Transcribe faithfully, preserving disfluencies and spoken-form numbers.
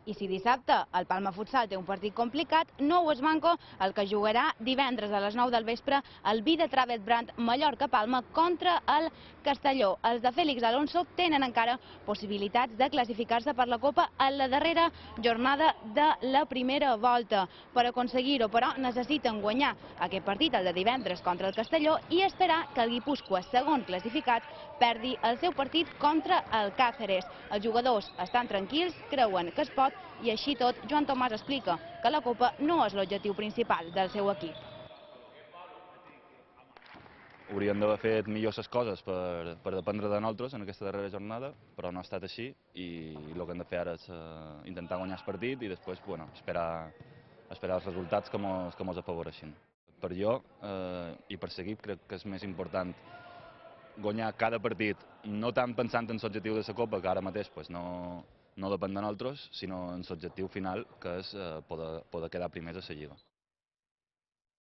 I si dissabte el Palma Futsal té un partit complicat, nou es manco el que jugarà divendres a les nou del vespre el Vida Travel Brand Mallorca-Palma contra el Castelló. Els de Félix Alonso tenen encara possibilitats de classificar-se per la Copa a la darrera jornada de la primera volta. Per aconseguir-ho, però, necessiten guanyar aquest partit, el de divendres contra el Castelló, i esperar que el Guipúscoa, segon classificat, perdi el seu partit contra el Càceres. Els jugadors estan tranquils, creuen que es pot, i així tot, Joan Tomàs explica que la Copa no és l'objectiu principal del seu equip. Hauríem d'haver fet millor les coses per, per dependre de nosaltres en aquesta darrera jornada, però no ha estat així i el que hem de fer ara és uh, intentar guanyar el partit i després bueno, esperar, esperar els resultats que mos, que mos afavoreixin. Per jo eh, i per l'equip crec que és més important guanyar cada partit, no tant pensant en l'objectiu de la Copa, que ara mateix pues, no, no depèn de nosaltres, sinó en l'objectiu final, que és eh, poder, poder quedar primers a la Lliga.